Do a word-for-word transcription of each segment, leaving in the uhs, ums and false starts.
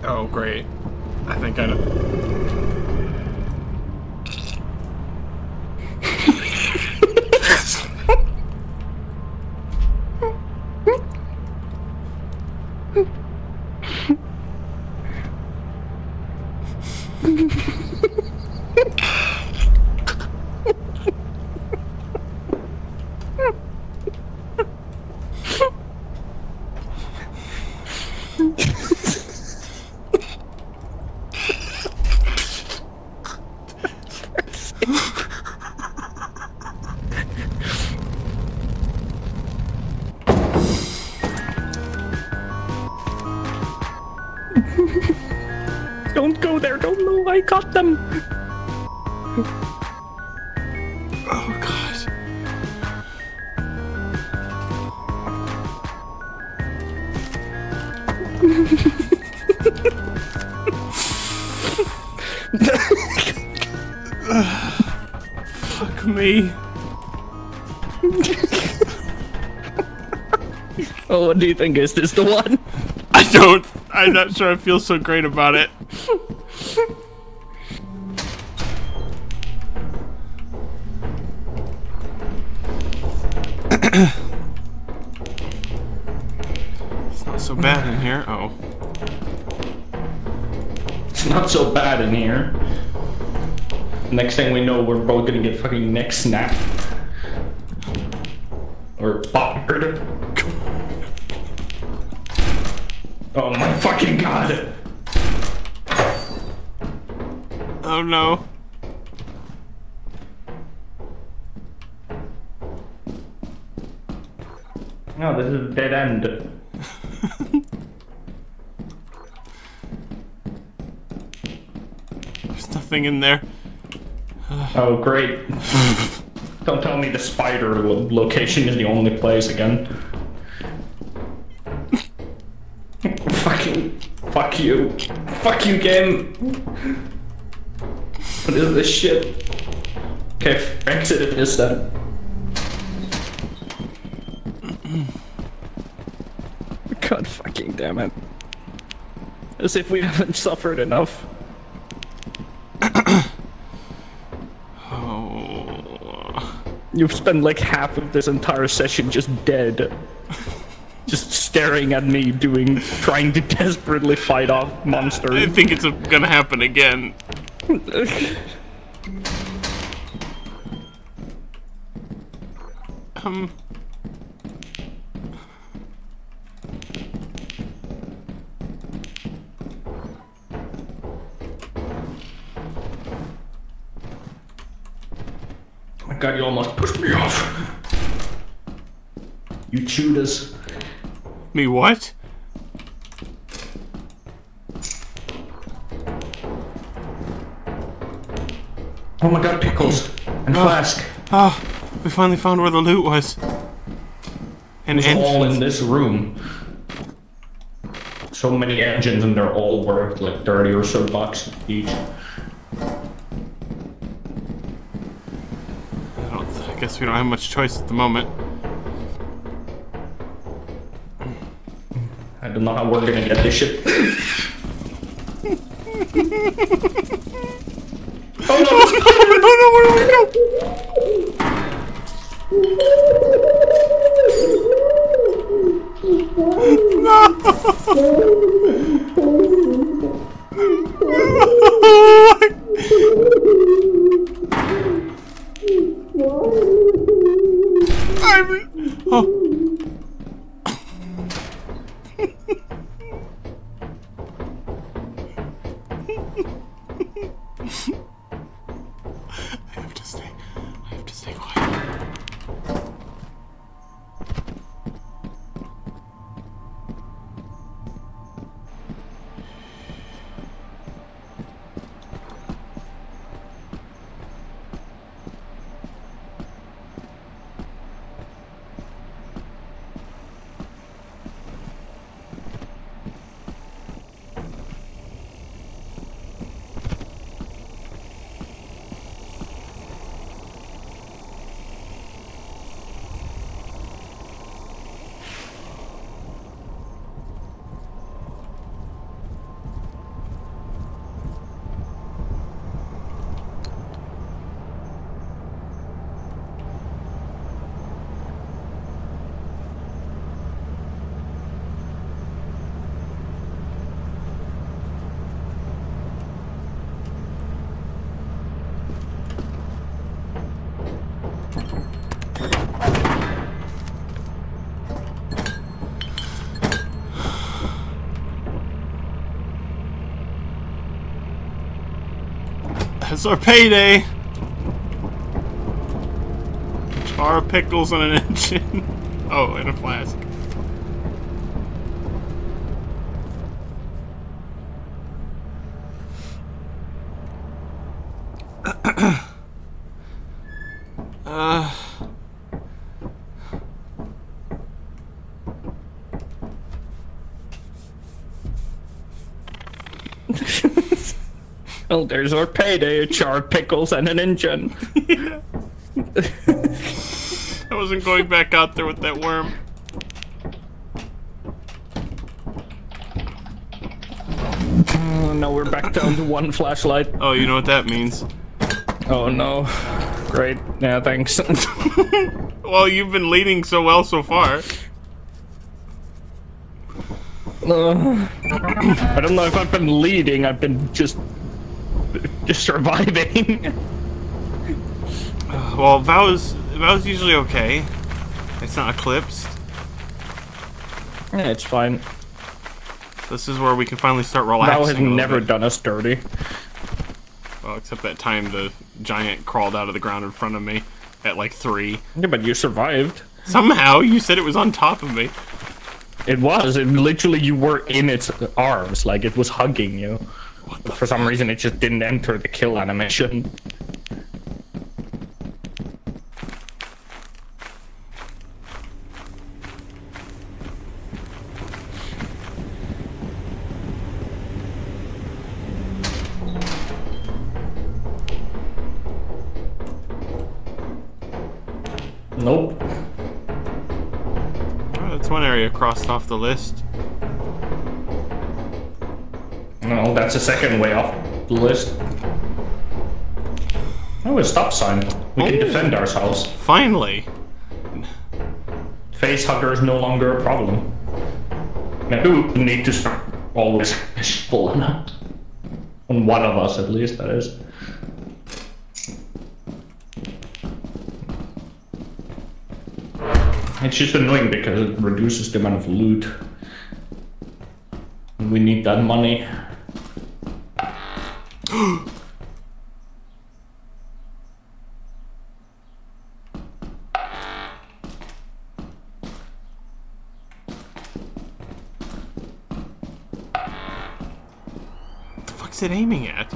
Oh, great. I think I know. Don't go there, don't know, I got them! Oh, God. Fuck me. Oh, what do you think? Is this the one? I don't. I'm not sure I feel so great about it. It's not so bad in here. Oh. It's not so bad in here. Next thing we know, we're both gonna get fucking neck snapped. Or bopped. Oh my fucking god! Oh no. No, this is a dead end. There's nothing in there. Oh, great. Don't tell me the spider lo location is the only place again. Fucking... Fuck you. Fuck you, game! What is this shit? Okay, exit it is then. God fucking damn it. As if we haven't suffered enough. Oh. You've spent like half of this entire session just dead. Just staring at me doing, trying to desperately fight off monsters. I think it's gonna happen again. um... Oh my god, you almost pushed me off. You chewed us. Me what? Oh my god, pickles. And oh. flask. Oh, we finally found where the loot was. And it's all in this room. So many engines and they're all worth like thirty or so bucks each. I guess we don't have much choice at the moment. I don't know how we're gonna get this shit. Oh no! No, no, where do we go? No! I'm... Oh. I have to stay. I have to stay quiet. That's our payday. Jar of pickles and an engine. Oh, and a flask. uh. Well, there's our payday, a jar of pickles and an engine. Yeah. I wasn't going back out there with that worm. Oh, now we're back down to one flashlight. Oh, you know what that means. Oh no. Great. Yeah, thanks. Well, you've been leading so well so far. Uh, I don't know if I've been leading, I've been just... just surviving. Uh, well, Val's, Val's usually okay. It's not eclipsed. Yeah, it's fine. This is where we can finally start relaxing. Val has never bit. done us dirty. Well, except that time the giant crawled out of the ground in front of me at like three. Yeah, but you survived. Somehow, you said it was on top of me. It was. It literally, you were in its arms, like it was hugging you. But for some reason, it just didn't enter the kill animation. Nope. Oh, that's one area crossed off the list. No, that's a second way off the list. Oh, a stop sign. We Oh. can defend ourselves. Finally. Face hugger is no longer a problem. Maybe we need to start always pulling up. On one of us, at least, that is. It's just annoying because it reduces the amount of loot. And we need that money. What the fuck's it aiming at?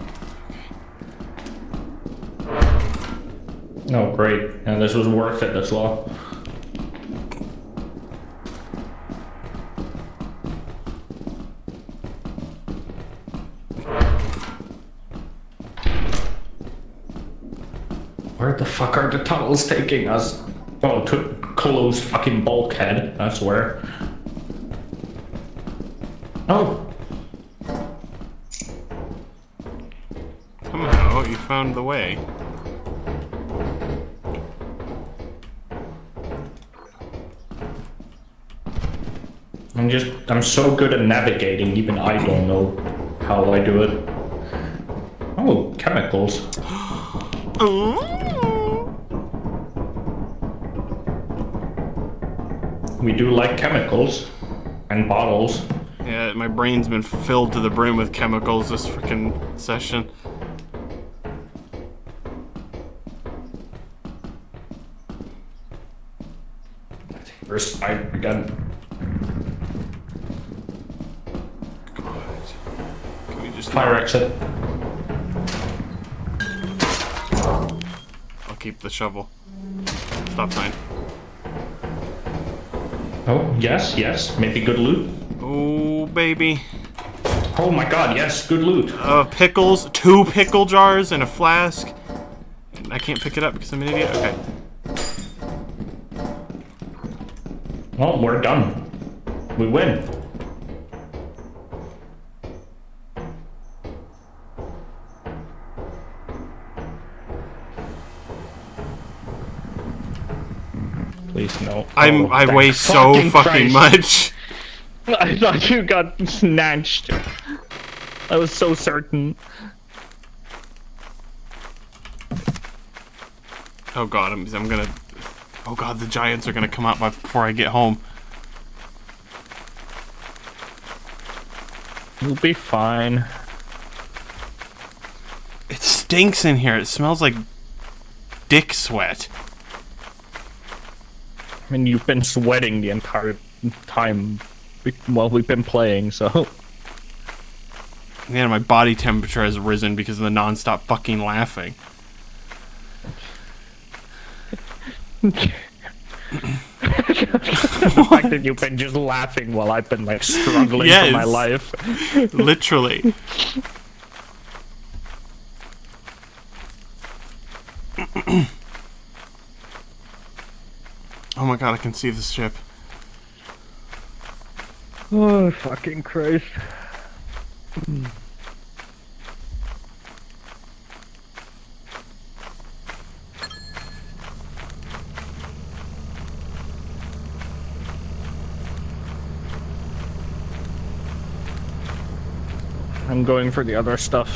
Oh, great. And this was worth it as well. Where the fuck are the tunnels taking us? Oh, to closed fucking bulkhead, I swear. Oh. Somehow you found the way. I'm just, I'm so good at navigating, even I don't know how I do it. Oh, chemicals. We do like chemicals and bottles. Yeah, my brain's been filled to the brim with chemicals this freaking session. First fight again. God. Can we just Fire exit. I'll keep the shovel. Stop sign. Oh, yes, yes. Maybe good loot. Oh, baby. Oh my god, yes, good loot. Uh, pickles, two pickle jars and a flask. I can't pick it up because I'm an idiot. Okay. Well, we're done. We win. Please no. I'm Oh, I thank weigh so fucking fucking Christ. much. I thought you got snatched. I was so certain. Oh god, I'm I'm gonna. Oh god, the giants are gonna come out by, before I get home. You'll be fine. It's stinks in here. It smells like dick sweat. I mean, you've been sweating the entire time while we've been playing, so... Yeah, my body temperature has risen because of the non-stop fucking laughing. The fact that you've been just laughing while I've been, like, struggling yes. for my life. Literally. Oh my god, I can see the ship. Oh, fucking Christ. I'm going for the other stuff.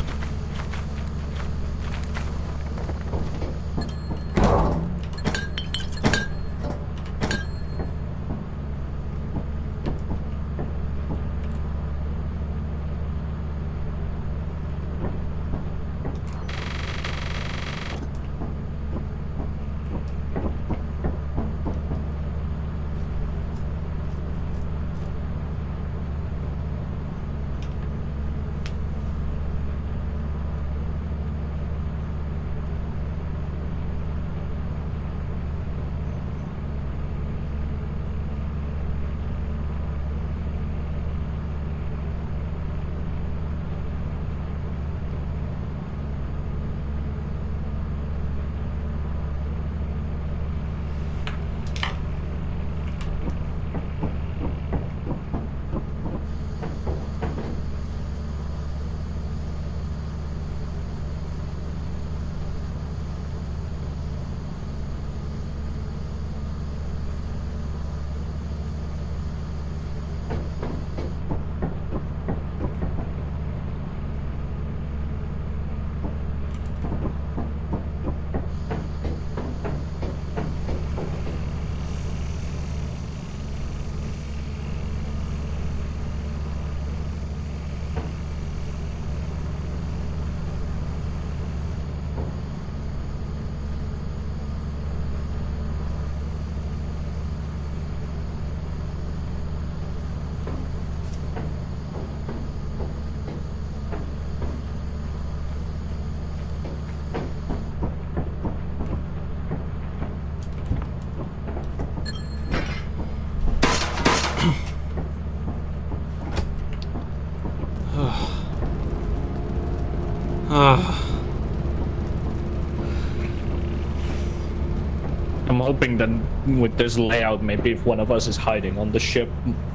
I'm hoping that with this layout, maybe if one of us is hiding on the ship,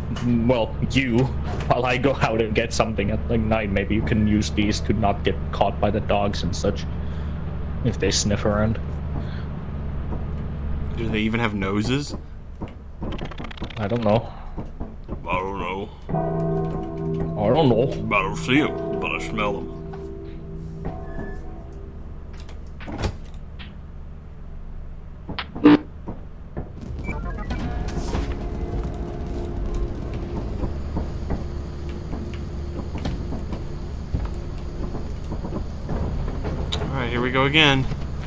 well, you, while I go out and get something at like night, maybe you can use these to not get caught by the dogs and such, if they sniff around. Do they even have noses? I don't know. I don't know. I don't know. I don't see them, but I smell them. Alright, here we go again.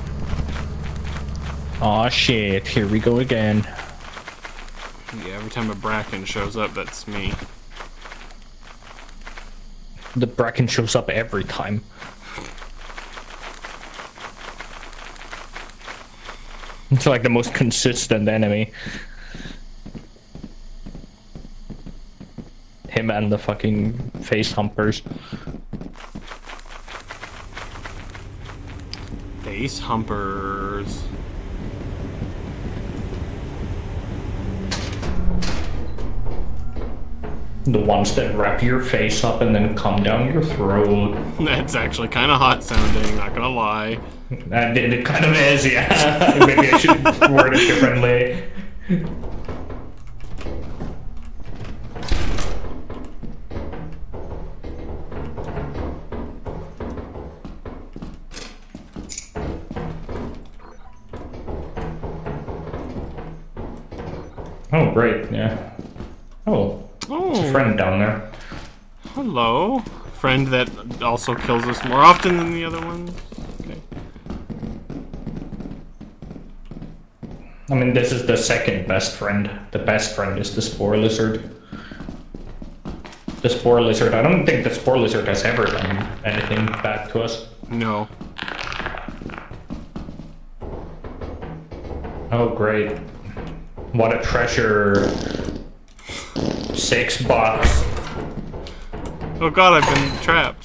Aw, shit, here we go again. Yeah, every time a bracken shows up, that's me. The bracken shows up every time. It's like the most consistent enemy. Him and the fucking face humpers. Face humpers. The ones that wrap your face up and then come down your throat. That's actually kind of hot sounding, not gonna lie. That it, it kind of is, yeah. Maybe I should word it differently. Oh, great, yeah. Oh. Oh. There's a friend down there. Hello. Friend that also kills us more often than the other one. I mean, this is the second best friend. The best friend is the Spore Lizard. The Spore Lizard, I don't think the Spore Lizard has ever done anything bad to us. No. Oh, great. What a treasure. Six bucks. Oh god, I've been trapped.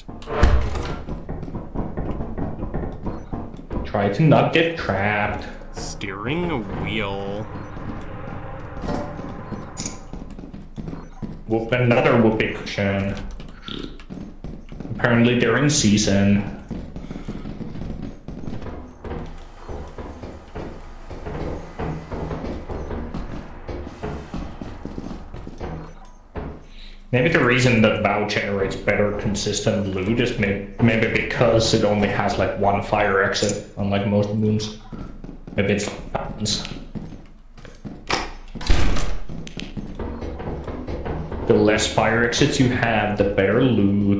Try to not get trapped. Steering a wheel. Whoop, another whoopee cushion. Apparently they're in season. Maybe the reason that WoW generates better consistent loot is may maybe because it only has like one fire exit, unlike most moons. Maybe it's happens. The less fire exits you have, the better loot.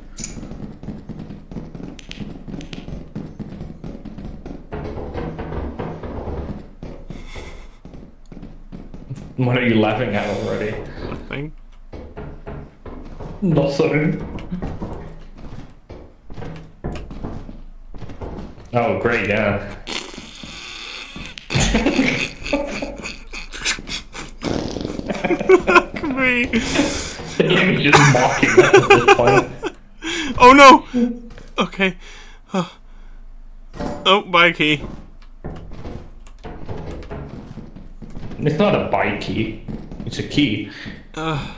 What are you laughing at already? Nothing. Nothing. Oh, great, yeah. Fuck me. You're just mocking us at this point. Oh no! Okay. Oh, oh bye key. It's not a buy key. It's a key. Uh,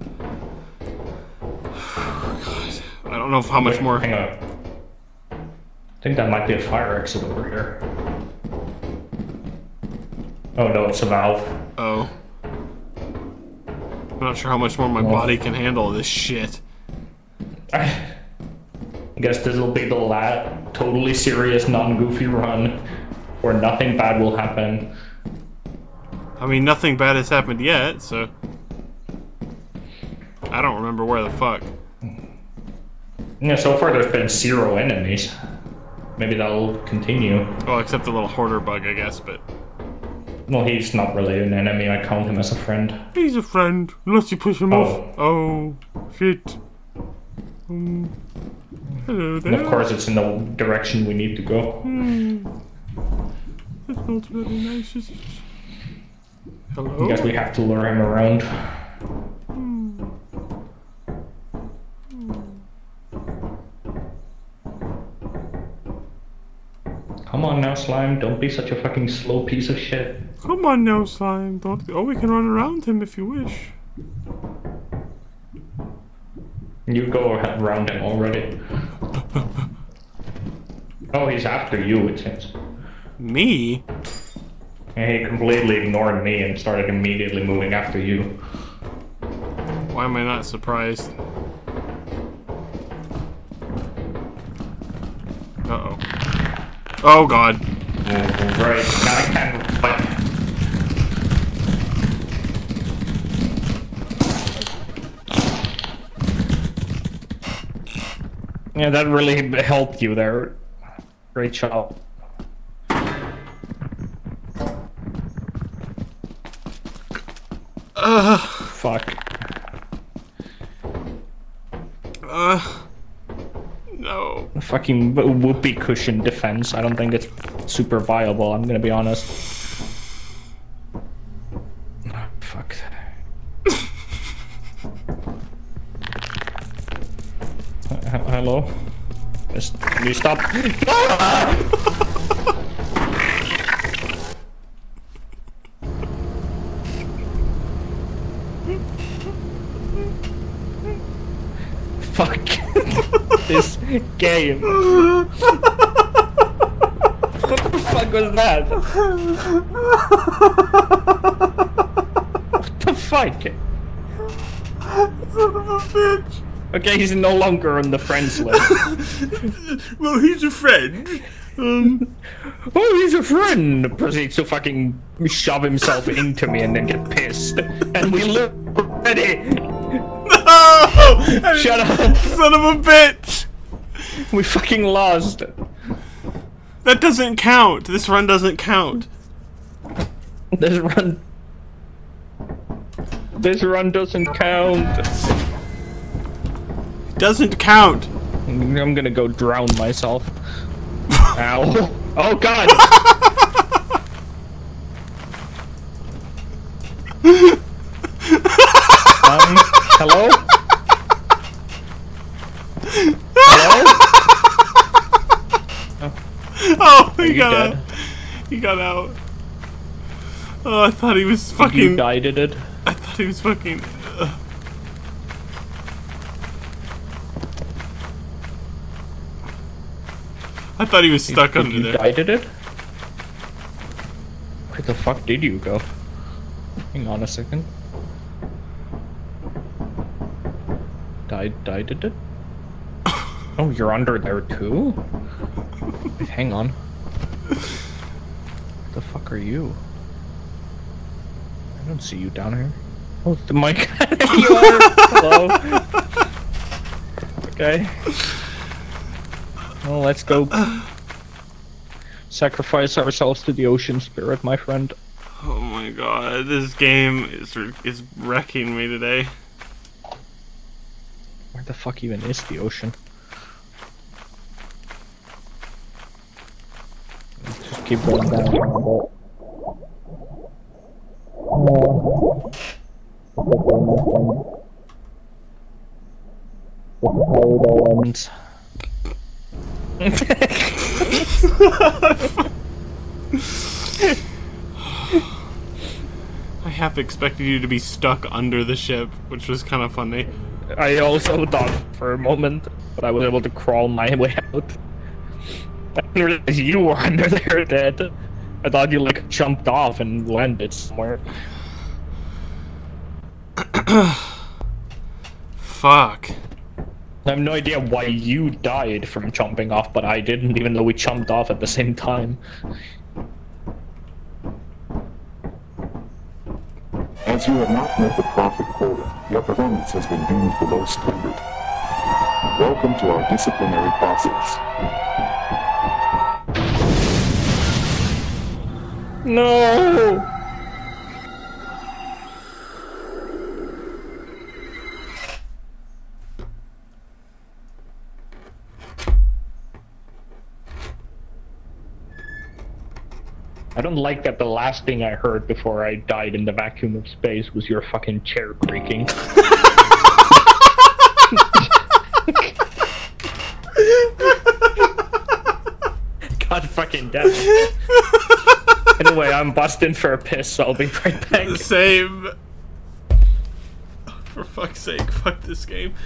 oh God. I don't know if how much Wait, more. Hang on. I think that might be a fire exit over here. Oh no, it's a valve. Oh. I'm not sure how much more my Well, body can handle this shit. I guess this will be the last totally serious, non-goofy run where nothing bad will happen. I mean, nothing bad has happened yet, so... I don't remember where the fuck. Yeah, so far there's been zero enemies. Maybe that'll continue. Well, except the little hoarder bug, I guess, but... Well, he's not really an enemy, I count him as a friend. He's a friend, unless you push him Oh. off. Oh, shit. Um, hello there. And of course it's in the direction we need to go. Hmm. That smells very nice. Is it? Hello? I guess we have to lure him around. Hmm. Hmm. Come on now, Slime, don't be such a fucking slow piece of shit. Come on now, Slime. Don't. Oh, we can run around him if you wish. You go around him already. Oh, he's after you, it seems. Me? And he completely ignored me and started immediately moving after you. Why am I not surprised? Uh-oh. Oh, God. Oh, right, now I can't fight. Yeah, that really helped you there. Great job. Uh, Fuck. uh, no. Fucking whoopee cushion defense. I don't think it's super viable, I'm gonna be honest. Fuck. Uh, hello? Just, can you stop? Fuck this game. What the fuck was that? What the fuck? Son of a bitch. Okay, he's no longer on the friends list. Well, he's a friend. Um. Oh, he's a friend! Proceeds to fucking shove himself into me and then get pissed. And we live already! No! Shut up! Son of a bitch! We fucking lost. That doesn't count. This run doesn't count. This run... This run doesn't count. Doesn't count. I'm gonna go drown myself. Ow. Oh god! um, hello? Hello? Oh, Are he you got dead? out. He got out. Oh, I thought he was fucking... You died at it? I thought he was fucking... Uh... I thought he was stuck did under you there. You died at it? Where the fuck did you go? Hang on a second. Died, died at it? Oh, you're under there too? Hang on. Where the fuck are you? I don't see you down here. Oh, the mic. You are. Hello. Okay. Well, let's go. Sacrifice ourselves to the ocean spirit, my friend. Oh my god, this game is is wrecking me today. Where the fuck even is the ocean? Let's just keep going down a bit. I half expected you to be stuck under the ship, which was kind of funny. I also thought for a moment, but I was able to crawl my way out. I didn't realize you were under there dead. I thought you like jumped off and landed somewhere. Fuck. I have no idea why you died from jumping off, but I didn't, even though we jumped off at the same time. As you have not met the profit quota, your performance has been deemed below standard. Welcome to our disciplinary process. No! I don't like that the last thing I heard before I died in the vacuum of space was your fucking chair creaking. God fucking damn it. Anyway, I'm busting for a piss, so I'll be right back. Same. For fuck's sake, fuck this game.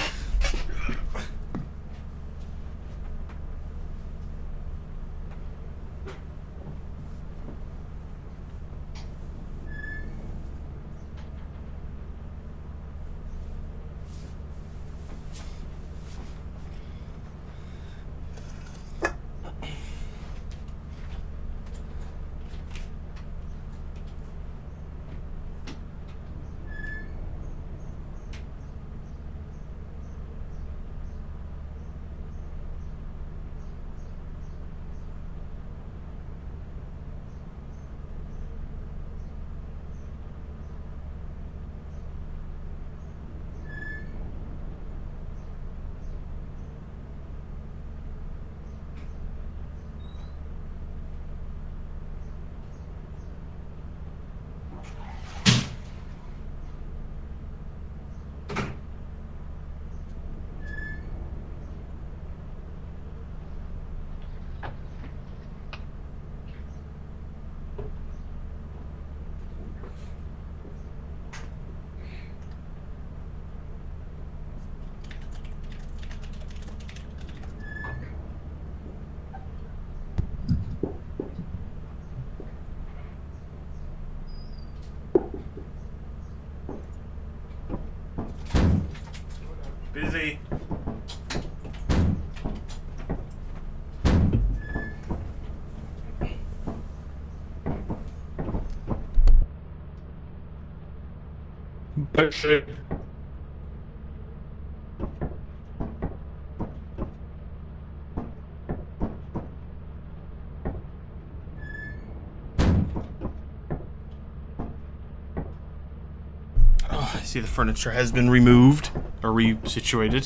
Busy. Push it. See, the furniture has been removed or resituated.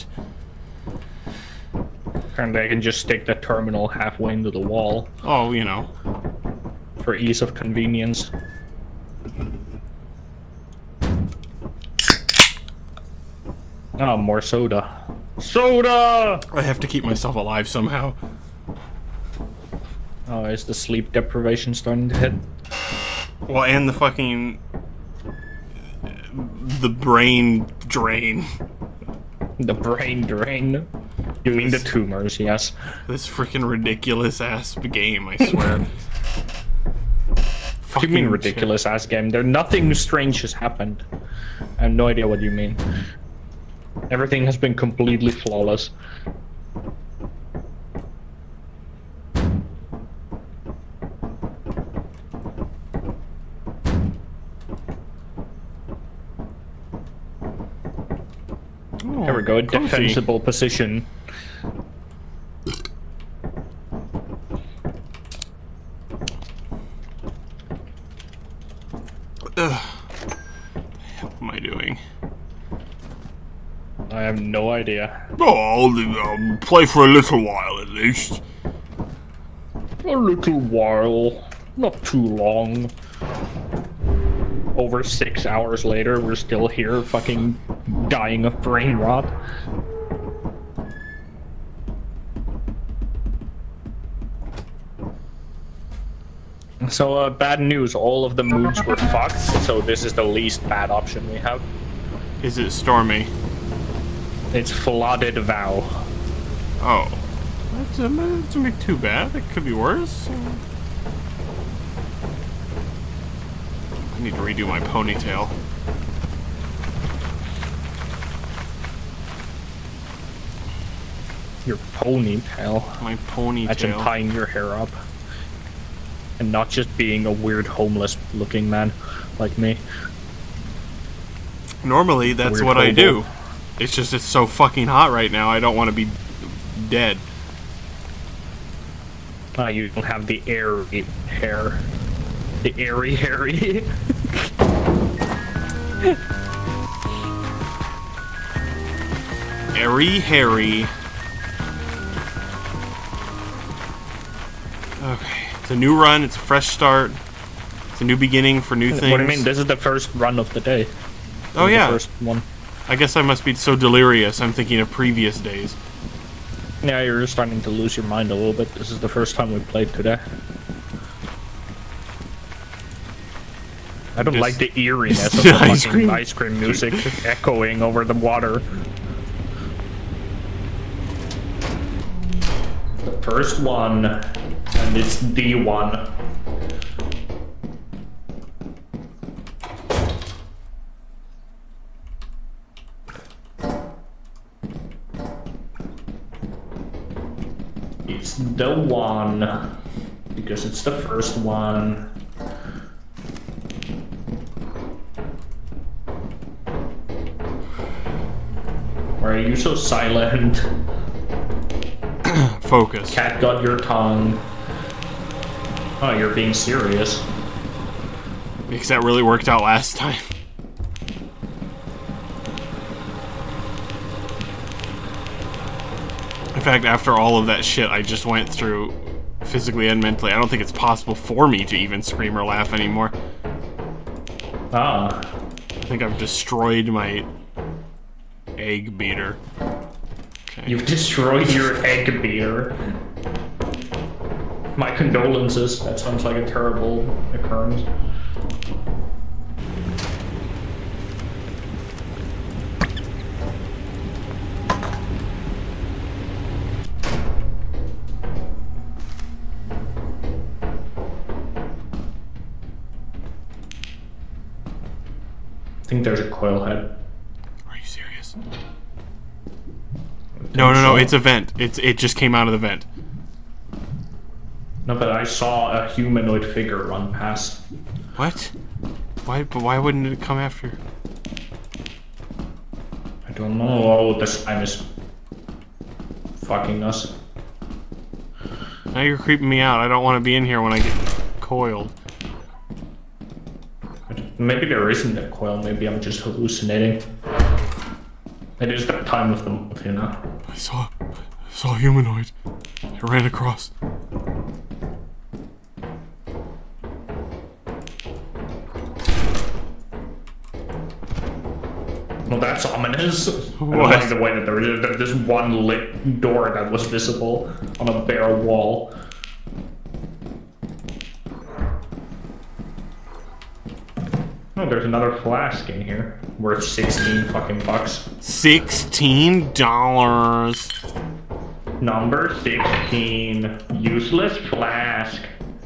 And they can just stick the terminal halfway into the wall. Oh, you know. For ease of convenience. Oh, more soda. Soda! I have to keep myself alive somehow. Oh, is the sleep deprivation starting to hit? Well, and the fucking... The brain drain. The brain drain? You mean the tumors, yes. This freaking ridiculous ass game, I swear. What do you mean ridiculous ass game? There nothing strange has happened. I have no idea what you mean. Everything has been completely flawless. Oh, there we go, cozy. defensible position. Ugh. What am I doing? I have no idea. Oh, I'll, I'll play for a little while at least. A little while. Not too long. Over six hours later, we're still here fucking dying of brain rot. So, uh, bad news. All of the moods were fucked, so this is the least bad option we have. Is it stormy? It's flooded vow. Oh. That doesn't make too bad. It could be worse. I need to redo my ponytail. Your ponytail. My ponytail. Imagine tying your hair up. And not just being a weird homeless looking man like me. Normally, that's Weird what I hobo. do. It's just it's so fucking hot right now, I don't want to be dead. Uh, you don't have the airy hair. The airy hairy. Airy Harry. Okay. It's a new run, it's a fresh start. It's a new beginning for new things. What do you mean? This is the first run of the day. This Oh is yeah. The first one. I guess I must be so delirious, I'm thinking of previous days. Yeah, you're starting to lose your mind a little bit. This is the first time we played today. I don't Just- like the eeriness of the Ice fucking cream. ice cream music echoing over the water. The first one, and it's the one. It's the one, because it's the first one. Why are you so silent? Focus. Cat got your tongue. Oh, you're being serious. Because that really worked out last time. In fact, after all of that shit I just went through, physically and mentally, I don't think it's possible for me to even scream or laugh anymore. Ah. I think I've destroyed my egg beater. Okay. You've destroyed your egg beater. My condolences. That sounds like a terrible occurrence. I think there's a coil head. Are you serious? No, no, no, it's a vent. It's it just came out of the vent. No, but I saw a humanoid figure run past. What? Why? But why wouldn't it come after? I don't know. Oh, this time is fucking us. Now you're creeping me out. I don't want to be in here when I get coiled. Maybe there isn't a coil, maybe I'm just hallucinating. It is that time of the month, you know? I saw, I saw a humanoid. It ran across. Well, that's ominous. What? I don't like the way that there is there's this one lit door that was visible on a bare wall. Oh, there's another flask in here. Worth sixteen fucking bucks. Sixteen dollars. Number sixteen. Useless flask.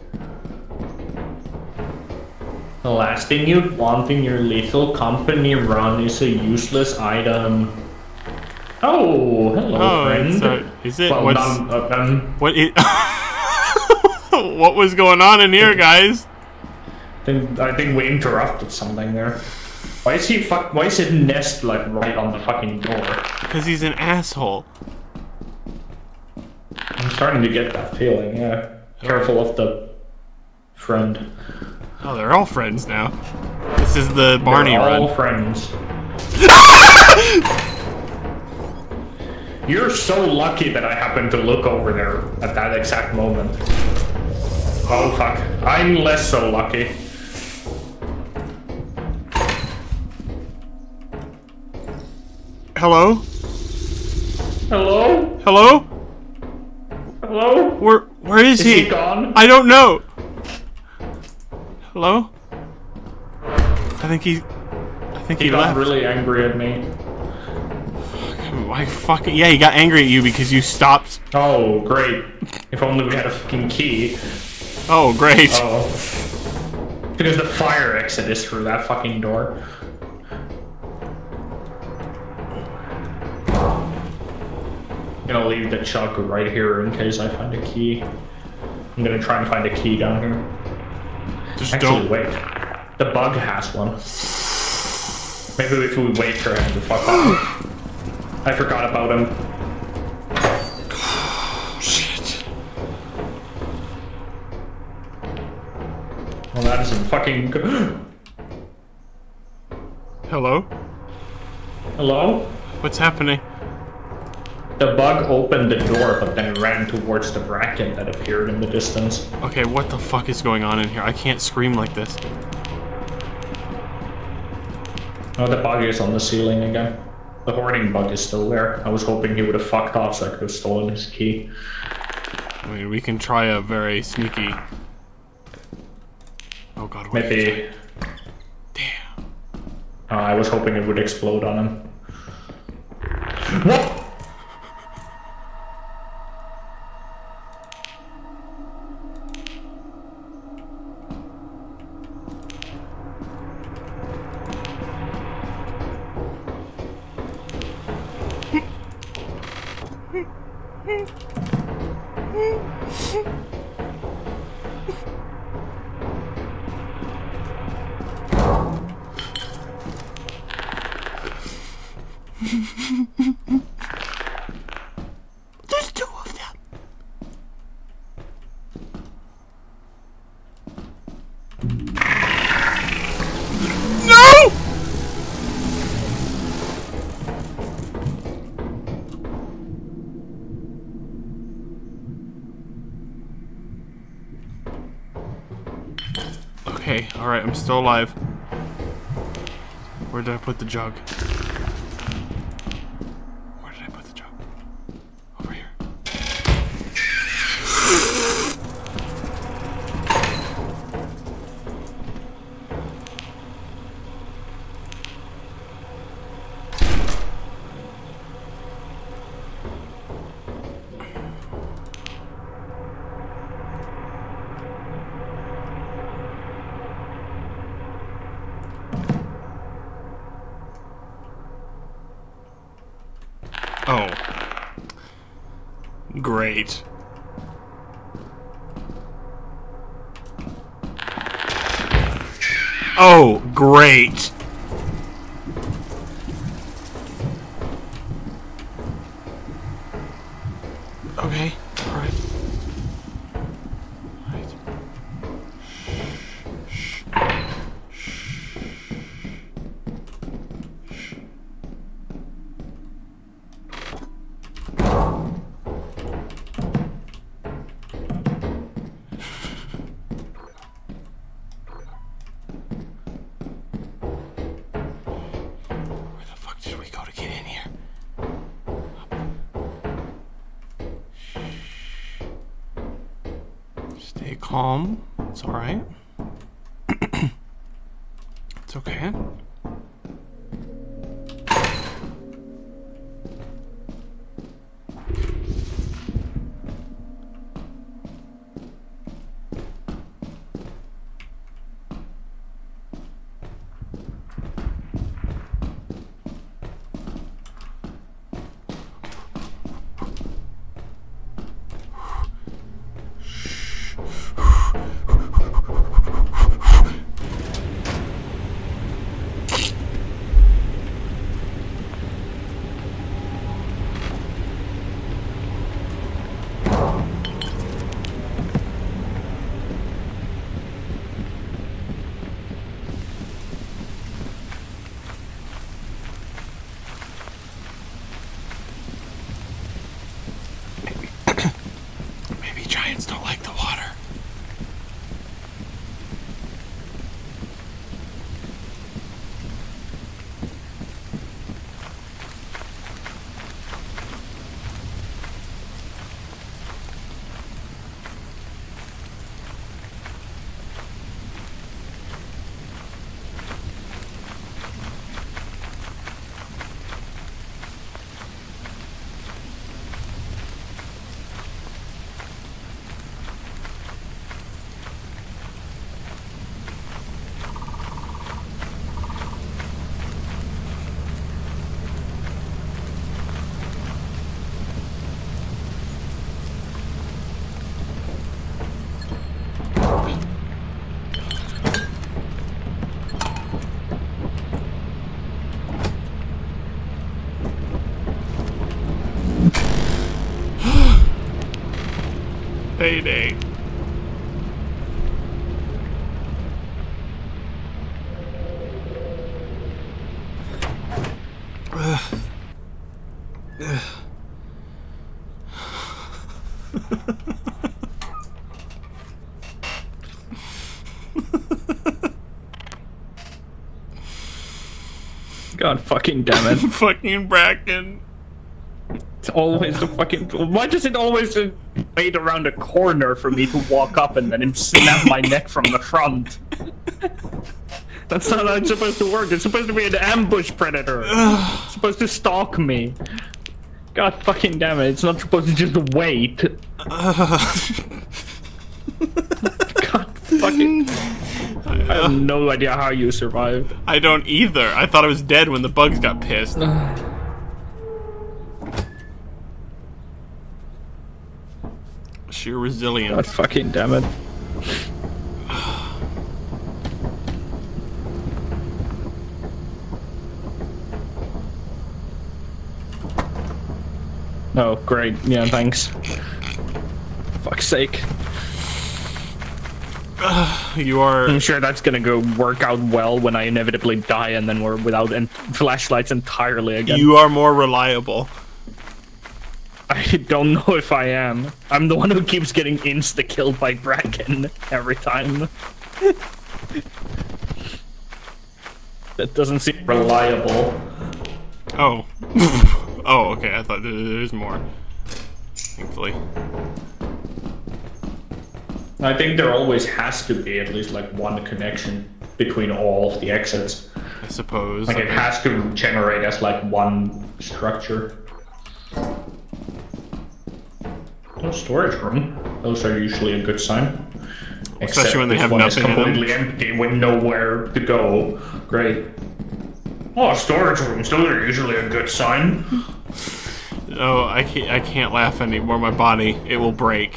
The last thing you'd want in your little company run is a useless item. Oh, hello, Oh, friend. it's, uh, is it? Well, What's, none, uh, um, what it? What was going on in here, guys? Then I think we interrupted something there. Why is he fuck? Why is his nest like right on the fucking door? Because he's an asshole. I'm starting to get that feeling. Yeah. Careful of the friend. Oh, they're all friends now. This is the Barney They're all run. friends. You're so lucky that I happened to look over there at that exact moment. Oh fuck. I'm less so lucky. Hello? Hello? Hello? Hello? Where where is, Is he? he gone? I don't know. Hello? I think he I think he, He got left. really angry at me. Why fucking yeah, he got angry at you because you stopped. Oh, great. If only we had a fucking key. Oh, great. Oh. Because the fire exit is through that fucking door. I'm gonna leave the chuck right here in case I find a key. I'm gonna try and find a key down here. Just Actually, don't wait. The bug has one. Maybe if we wait for him to fuck off. I forgot about him. shit. Well, that isn't fucking good. Hello? Hello? What's happening? The bug opened the door, but then ran towards the bracket that appeared in the distance. Okay, what the fuck is going on in here? I can't scream like this. Oh, the bug is on the ceiling again. The hoarding bug is still there. I was hoping he would have fucked off so I could have stolen his key. I mean, we can try a very sneaky... Oh god, what is Maybe... that? Damn. Uh, I was hoping it would explode on him. What? There's two of them. No! Okay, alright, I'm still alive. Where did I put the jug? Where did I put the jug? Over here. Oh. Great. Oh, great. Okay, alright. Alright. Shh, shh, shh. calm. It's alright. It's okay. Don't like the water. Payday. Ugh. Ugh. God fucking damn it. Fucking Bracken. It's always the fucking... Why does it always wait around a corner for me to walk up and then snap my neck from the front? That's not how it's supposed to work. It's supposed to be an ambush predator. It's supposed to stalk me. God fucking damn it. It's not supposed to just wait. God fucking... I have no idea how you survived. I don't either. I thought I was dead when the bugs got pissed. Sheer resilience. God fucking damn it. Oh, great. Yeah, thanks. Fuck's sake. You are... I'm sure that's gonna go work out well when I inevitably die and then we're without en flashlights entirely again. You are more reliable. I don't know if I am. I'm the one who keeps getting insta-killed by Bracken every time. That doesn't seem reliable. Oh. Oh, okay, I thought there, there's more. Thankfully. I think there always has to be at least like one connection between all of the exits. I suppose. Like it has to generate as like one structure. No storage room. Those are usually a good sign. Especially Except when they this have one nothing is in them. completely empty with nowhere to go. Great. Oh, storage rooms. Those are usually a good sign. Oh, I can't, I can't laugh anymore. My body, it will break.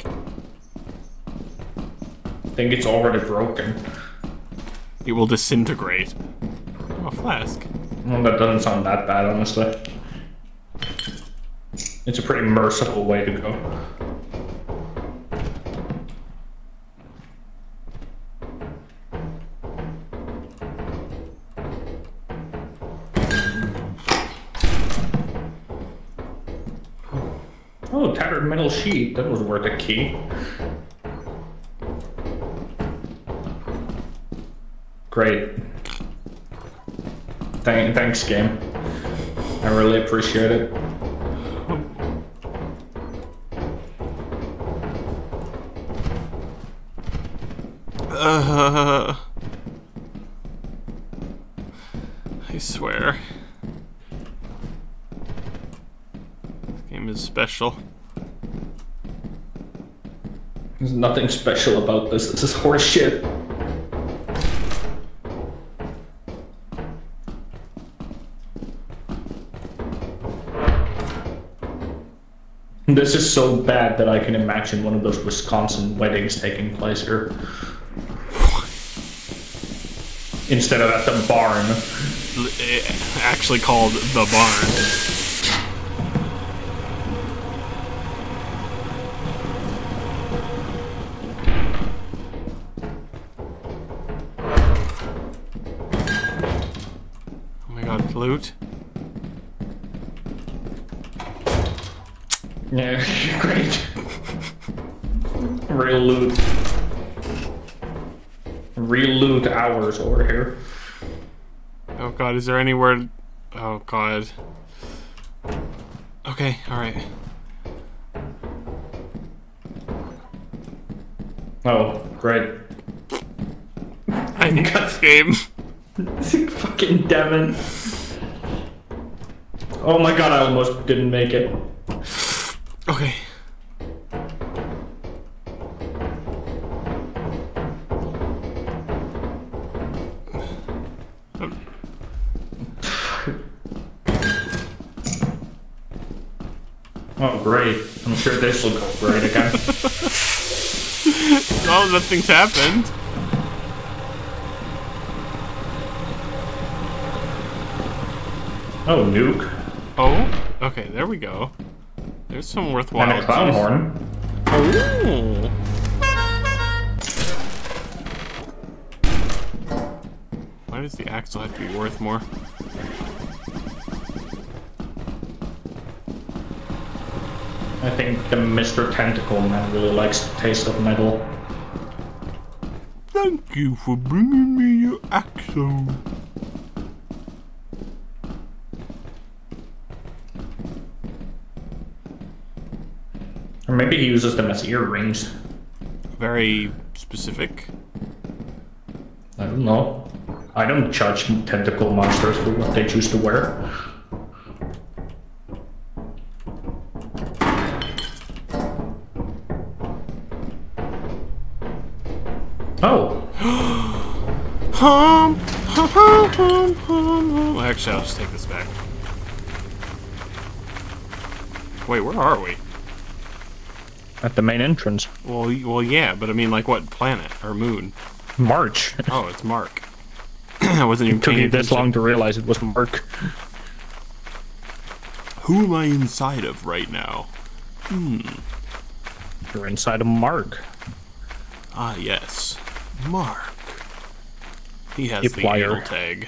I think it's already broken. It will disintegrate. Oh, a flask. Well, that doesn't sound that bad, honestly. It's a pretty merciful way to go. Oh, tattered metal sheet. That was worth a key. Great. Thank, thanks, game. I really appreciate it. Uh, I swear. This game is special. There's nothing special about this. This is horse shit. This is so bad that I can imagine one of those Wisconsin weddings taking place here. Instead of at the barn. Actually called the barn. Oh my god, flute. Yeah, great. Real loot. Real loot hours over here. Oh god, is there anywhere... Oh god. Okay, alright. Oh, great. I need this game. Fucking Devin. Oh my god, I almost didn't make it. Okay. Oh great. I'm sure this will go great again. Oh, nothing's happened. Oh, nuke. Oh, okay, there we go. There's some worthwhile. And a clown horn. Oh. Why does the axle have to be worth more? I think the Mister Tentacle Man really likes the taste of metal. Thank you for bringing me your axle. Or maybe he uses them as earrings. Very specific. I don't know. I don't judge tentacle monsters for what they choose to wear. Oh! Hum, hum, hum, hum, hum. Actually, I'll just take this back. Wait, where are we? At the main entrance. Well, y- well, yeah, but I mean, like, what planet or moon? March. Oh, it's Mark. I wasn't even It took paying you this attention. long to realize it was Mark. Who am I inside of right now? Hmm. You're inside of Mark. Ah, yes. Mark. He has You the flyer. anal tag.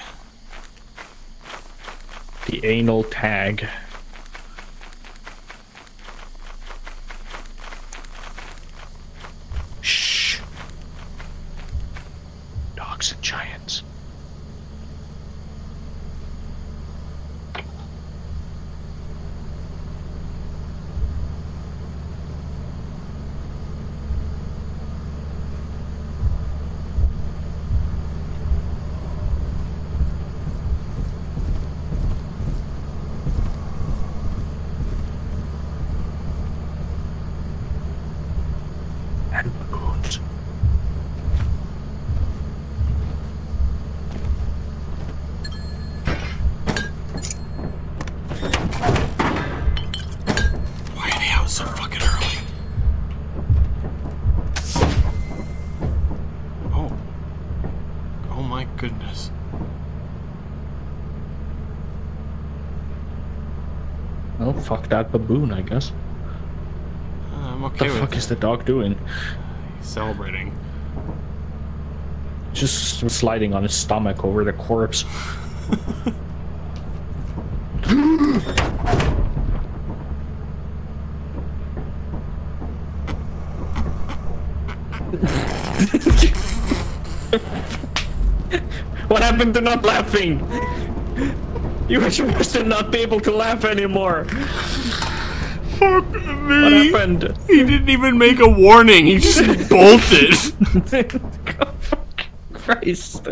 The anal tag. Shh. Dogs and giants. And baboons. Why are they out so fucking early? Oh. Oh my goodness. Well, fuck that baboon, I guess. Uh, I'm What okay the with fuck is the dog doing? celebrating. Just sliding on his stomach over the corpse. What happened to not laughing? You were supposed to not be able to laugh anymore. Fuck me. What happened? He didn't even make a warning. He just bolted. Christ.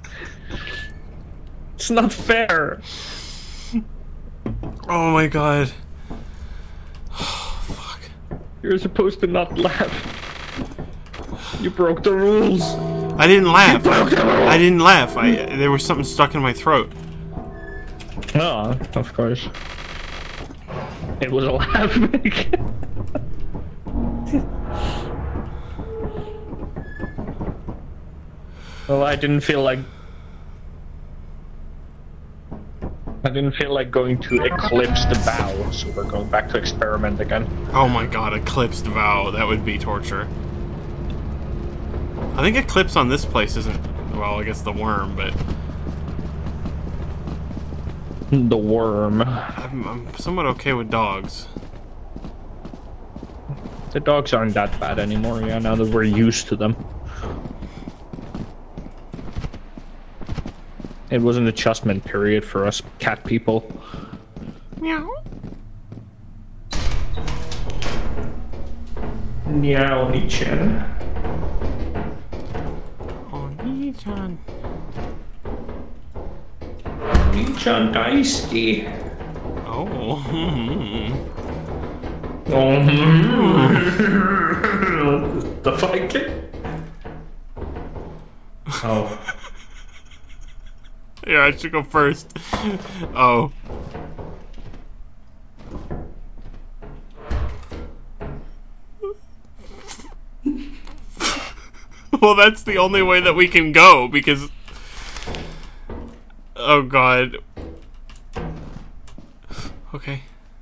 It's not fair. Oh my god. Oh, fuck. You're supposed to not laugh. You broke the rules. I didn't laugh. broke the rules. I didn't laugh. I there was something stuck in my throat. Oh, of course. It was a laugh. Well, I didn't feel like I didn't feel like going to eclipse the bow, so we're going back to experiment again. Oh my god, eclipsed vow. That would be torture. I think eclipse on this place isn't, well, I guess the worm, but The worm. I'm, I'm somewhat okay with dogs. The dogs aren't that bad anymore, yeah, now that we're used to them. It was an adjustment period for us cat people. Meow. Meow, Nichan. Oh, Nichan. Nichan Dicey. Oh. Oh. The Viking? Oh. Yeah, I should go first. Oh. Well, that's the only way that we can go, because... Oh, God. Okay.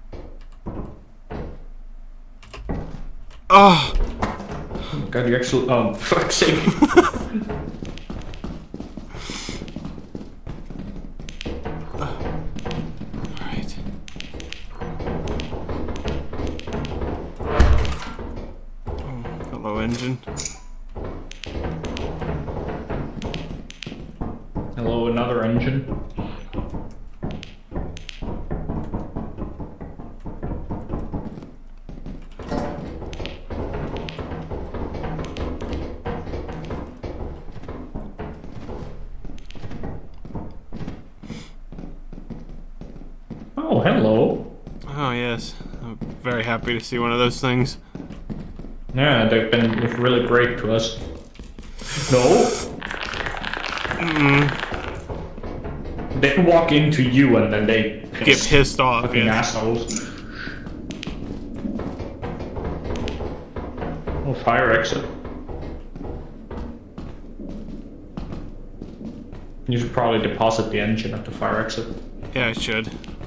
Oh! God, you actually... Oh, fuck's sake. Alright. Oh, hello, engine. Hello, another engine. Oh, hello. Oh, yes. I'm very happy to see one of those things. Yeah, they've been really great to us. No? Mm. They walk into you and then they Get pissed off. fucking Yeah. assholes. Oh, fire exit. You should probably deposit the engine at the fire exit. Yeah, I should.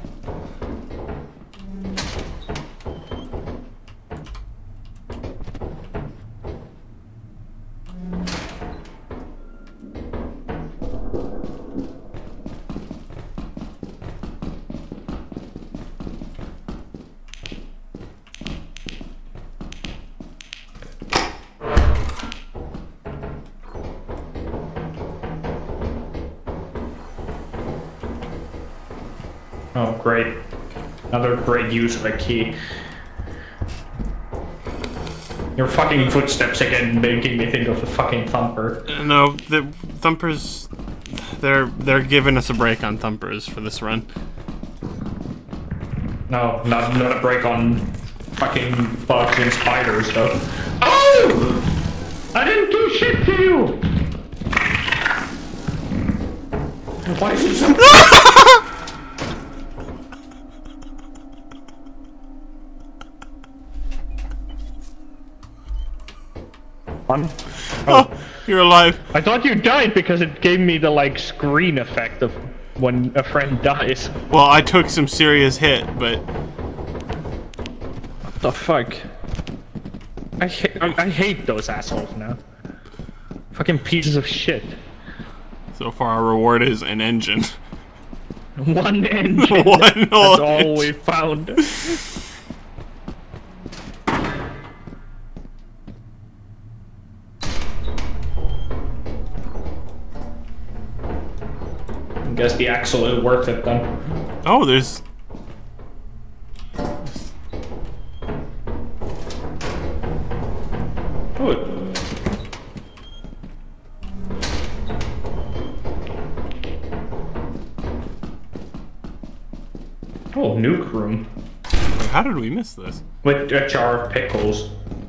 Oh, great. Another great use of a key. Your fucking footsteps again making me think of the fucking thumper. Uh, No, the thumpers... They're, they're giving us a break on thumpers for this run. No, not, not a break on fucking bugs and spiders, though. Oh! I didn't do shit to you! Why is it so... One. Oh. Oh, you're alive. I thought you died because it gave me the, like, screen effect of when a friend dies. Well, I took some serious hit, but... What the fuck? I, ha I, I hate those assholes now. Fucking pieces of shit. So far, our reward is an engine. One engine. One That's whole all engine. we found. I guess the axle is worth it then. Oh, there's... Oh. cook room. Wait, how did we miss this? With a jar of pickles.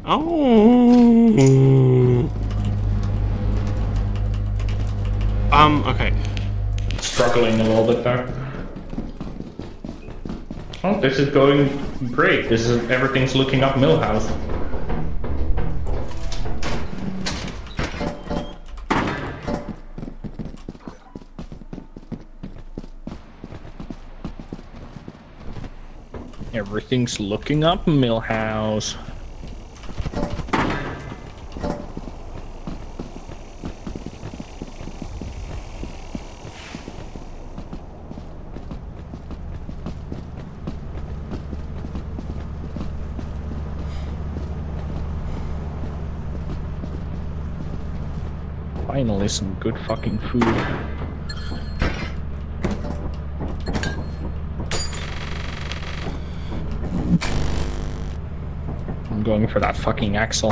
Oh. Um, okay. Struggling a little bit there. Oh, this is going great. This is everything's looking up Millhouse. Everything's looking up Millhouse. Finally, some good fucking food. I'm going for that fucking axle.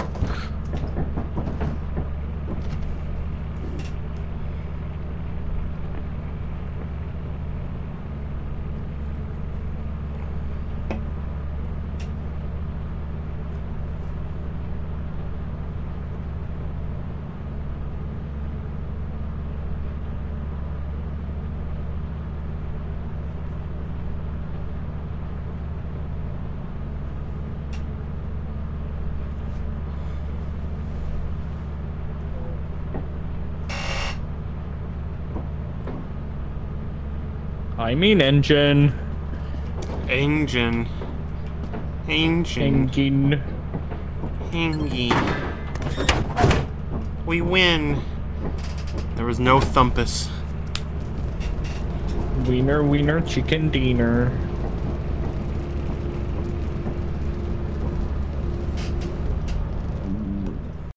I mean engine. Engine. Engine. Engine. Hingy. We win. There was no thumpus. Wiener, wiener, chicken dinner.